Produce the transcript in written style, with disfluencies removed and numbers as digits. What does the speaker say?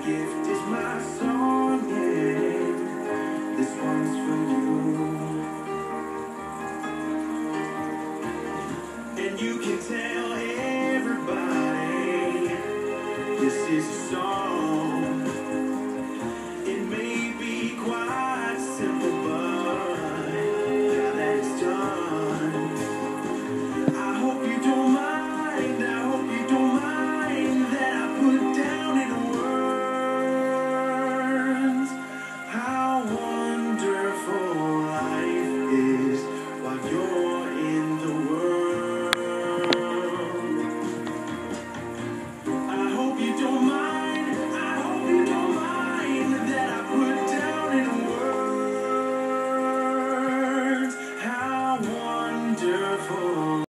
gift is my song, and this one's for you. And you can tell everybody this is a song. It may be quite simple, but now that it's done, I hope you don't mind. I hope you don't mind that I put down in words how wonderful life is while you're in the world. I hope you don't mind. I hope you don't mind that I put down in words how wonderful